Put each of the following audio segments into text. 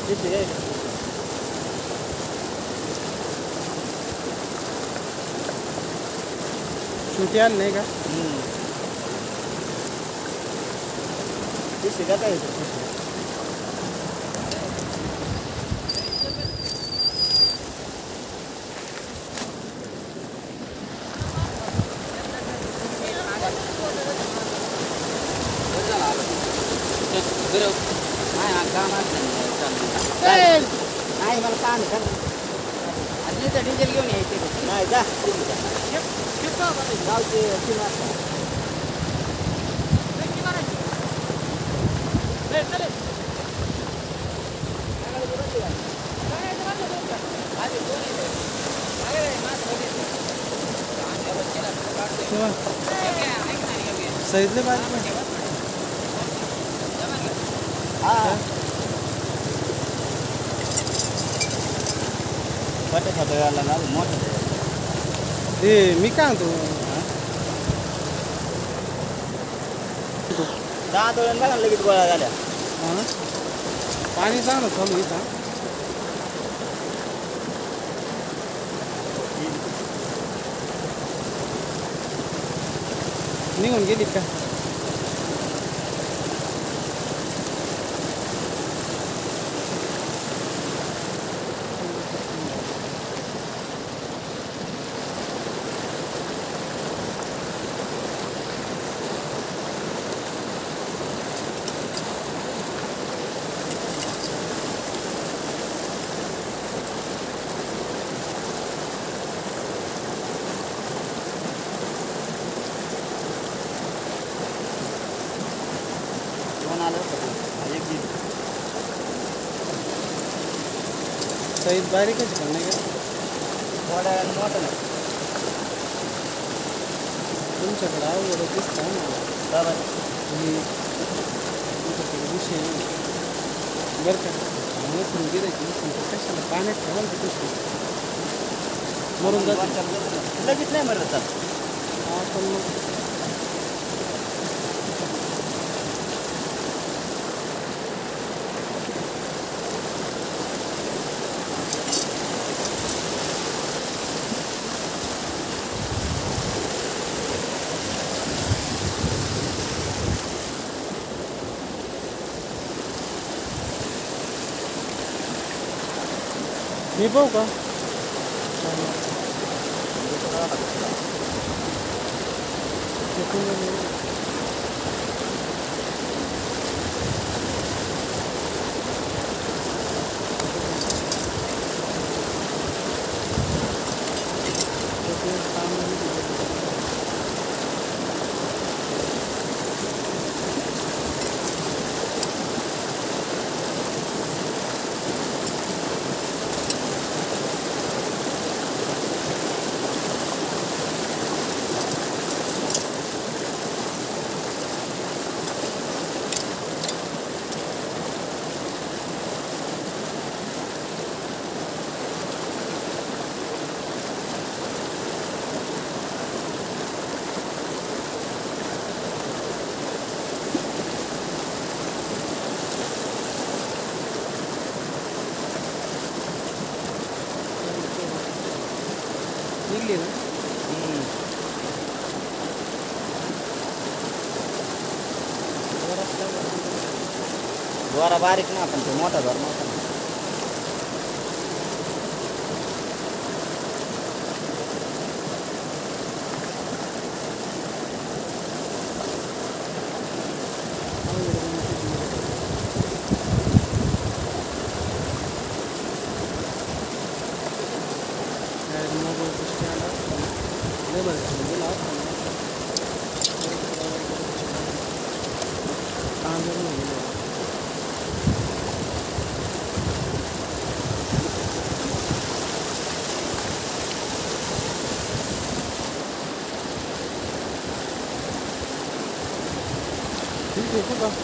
किती आहे छोटी आली नाही का किती का काय नाही मला काम कर आणि तर डिझेल घेऊन यायचे नाही जा गावचे 3 वाजता सहितले बारीक हां छोटे छोटे वाला ना मोठे ते मी काय म्हणतो दहा दोन बघा लगेच गोळा झाल्या पाणी चांगलं चालू इथं निघून गेलीत का सहित बारीकच पण नाही का थोड्या मोठं नाही तुमच्याकडे अवघड दिसत आहे ना बरोबर तुमच्याकडे विषय नाही बरं का नसून गिरायची नसून कशाला पाण्यात ठेवाल का पिशवी मरून जाते लगेच नाही मरत आपण मग मी पाहू का निघली ना द्वारा बारीक ना पण ते मोठा द्वार मोठा ठीक है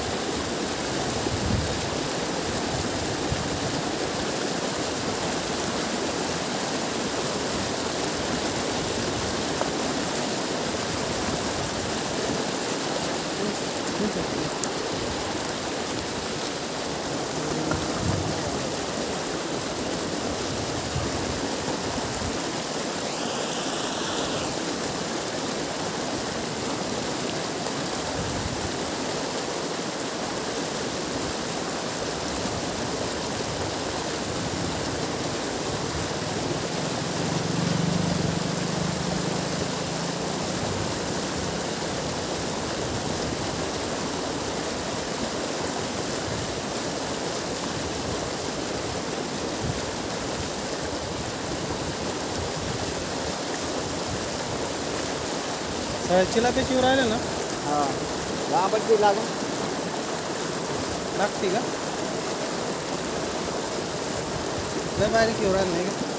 चिलाप्याची वर राहिले ना हां लांबची लागून लागते का लय बारीक येऊ राहिले नाही का